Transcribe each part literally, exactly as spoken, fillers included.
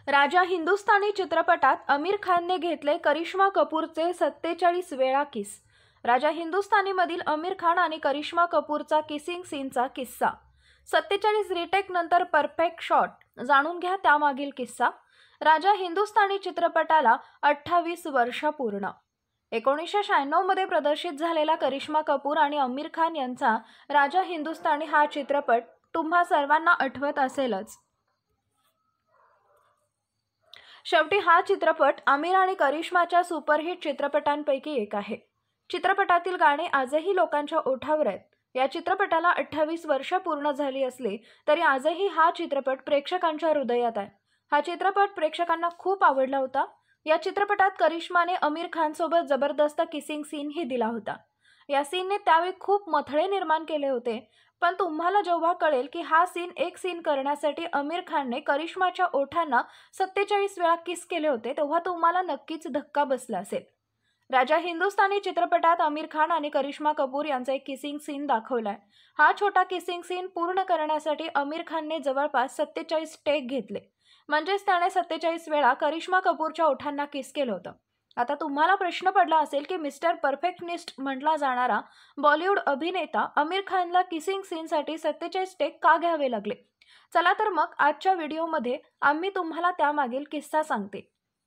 राजा हिंदुस्थानी चित्रपटात आमिर खानने घेतले करिश्मा कपूरचे सत्तेचाळीस वेळा किस। राजा हिंदुस्थानीमधील आमिर खान आणि करिश्मा कपूरचा किसिंग सीनचा किस्सा। सत्तेचाळीस रिटेक नंतर परफेक्ट शॉट। जाणून घ्या त्यामागील किस्सा। राजा हिंदुस्थानी चित्रपटाला अठ्ठावीस वर्ष पूर्ण। एकोणीसशे शहाण्णव मध्ये प्रदर्शित झालेला करिश्मा कपूर आणि आमिर खान यांचा राजा हिंदुस्थानी हा चित्रपट तुम्हा सर्वांना आठवत असेलच। शेवटी हा चित्रपट आमिर आणि करिश्माच्या सुपरहिट चित्रपटांपैकी एक आहे। चित्रपटातील गाणी आजही लोकांच्या ओठावर आहेत। या चित्रपटाला अठ्ठावीस वर्ष पूर्ण झाली असली तरी आजही हा चित्रपट प्रेक्षकांच्या हृदयात आहे। हा चित्रपट प्रेक्षकांना खूप आवडला होता। या चित्रपटात करिश्माने आमिर खान सोबत जबरदस्त किसिंग सीन ही दिला होता। या सीनने त्यावेळी खूप मथळे निर्माण केले होते, पण तुम्हाला जेव्हा कळेल की हा सीन एक सीन करण्यासाठी आमिर खानने करिश्माच्या ओठांना सत्तेचाळीस वेळा किस केले होते, तेव्हा तुम्हाला नक्कीच धक्का बसला असेल। राजा हिंदुस्थानी चित्रपटात आमिर खान आणि करिश्मा कपूर यांचा एक किसिंग सीन दाखवलाय। हा छोटा किसिंग सीन पूर्ण करण्यासाठी आमिर खानने जवळपास सत्तेचाळीस टेक घेतले, म्हणजेच त्याने सत्तेचाळीस वेळा करिश्मा कपूरच्या ओठांना किस केलं होतं। आता तुम्हाला प्रश्न पडला असेल की मिस्टर परफेक्शनिस्ट म्हटला जाणारा बॉलिवूड अभिनेता आमिर खानला किसिंग सीनसाठी सत्तेचाळीस टेक का घ्यावे लागले? चला तर मग आजच्या व्हिडिओमध्ये आम्ही तुम्हाला त्यामागील किस्सा सांगते।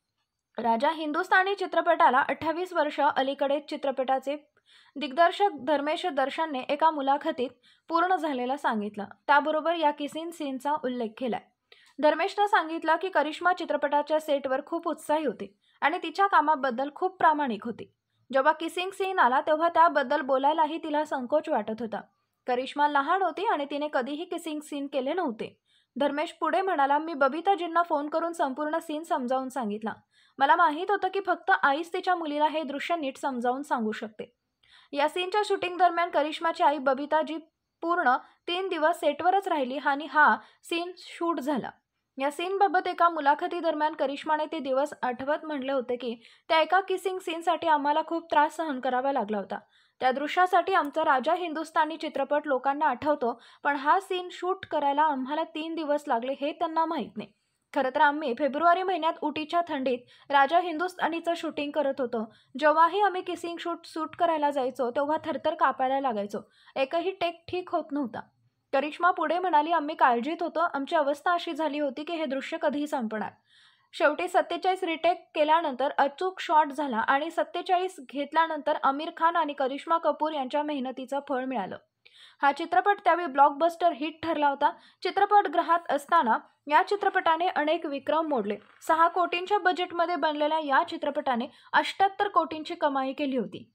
राजा हिंदुस्थानी चित्रपटाला अठ्ठावीस वर्ष अलीकडे चित्रपटाचे दिग्दर्शक धर्मेश दर्शनने एका मुलाखतीत पूर्ण झालेला सांगितलं। त्याबरोबर या किसिंग सीनचा उल्लेख केलाय। धर्मेशने सांगितलं की करिश्मा चित्रपटाच्या सेटवर खूप उत्साही होती आणि तिच्या कामाबद्दल खूप प्रामाणिक होती। जेव्हा किसिंग सीन आला तेव्हा त्याबद्दल बोलायलाही तिला संकोच वाटत होता। करिश्मा लहान होती आणि तिने कधीही किसिंग सीन केले नव्हते। धर्मेश पुढे म्हणाला, मी बबिताजींना फोन करून संपूर्ण सीन समजावून सांगितला। मला माहित होतं की फक्त आईच तिच्या मुलीला हे दृश्य नीट समजावून सांगू शकते। या सीनच्या शूटिंग दरम्यान करिश्माची आई बबिताजी पूर्ण तीन दिवस सेटवरच राहिली आणि हा सीन शूट झाला। या सीनबाबत एका मुलाखतीदरम्यान करिश्माने ते दिवस आठवत म्हणले होते की त्या एका किसिंग सीनसाठी आम्हाला खूप त्रास सहन करावा लागला होता। त्या दृश्यासाठी आमचा राजा हिंदुस्थानी चित्रपट लोकांना आठवतो, पण हा सीन शूट करायला आम्हाला तीन दिवस लागले हे त्यांना माहीत नाही। खरं तर आम्ही फेब्रुवारी महिन्यात उटीच्या थंडीत राजा हिंदुस्थानीचं शूटिंग करत होतो। जेव्हाही आम्ही किसिंग शूट शूट करायला जायचो तेव्हा थरथर कापायला लागायचो। एकही टेक ठीक होत नव्हता। करिश्मा पुढे म्हणाली, आम्ही काळजीत होतो। आमची अवस्था अशी झाली होती की हे दृश्य कधी संपणार। शेवटी सत्तेचाळीस रिटेक केल्यानंतर अचूक शॉट झाला आणि सत्तेचाळीस घेतल्यानंतर आमिर खान आणि करिश्मा कपूर यांच्या मेहनतीचं फळ मिळालं। हा चित्रपट त्यावेळी ब्लॉकबस्टर हिट ठरला होता। चित्रपटगृहात असताना या चित्रपटाने अनेक विक्रम मोडले। सहा कोटींच्या बजेटमध्ये बनलेल्या या चित्रपटाने अठ्ठ्याहत्तर कोटींची कमाई केली होती।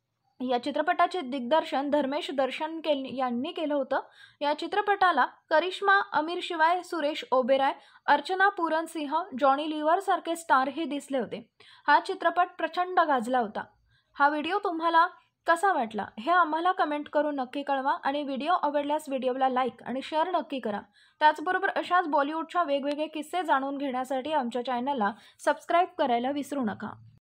या चित्रपटाचे दिग्दर्शन धर्मेश दर्शन यांनी केलं होतं। या चित्रपटाला करिश्मा, आमिर शिवाय सुरेश ओबेरॉय, अर्चना पूरन सिंह, जॉनी लिव्हर सारखे स्टारही दिसले होते। हा चित्रपट प्रचंड गाजला होता। हा व्हिडिओ तुम्हाला कसा वाटला हे आम्हाला कमेंट करून नक्की कळवा आणि व्हिडिओ आवडल्यास व्हिडिओला लाईक आणि शेअर नक्की करा। त्याचबरोबर अशाच बॉलिवूडच्या वेगवेगळे किस्से जाणून घेण्यासाठी आमच्या चॅनलला सबस्क्राईब करायला विसरू नका।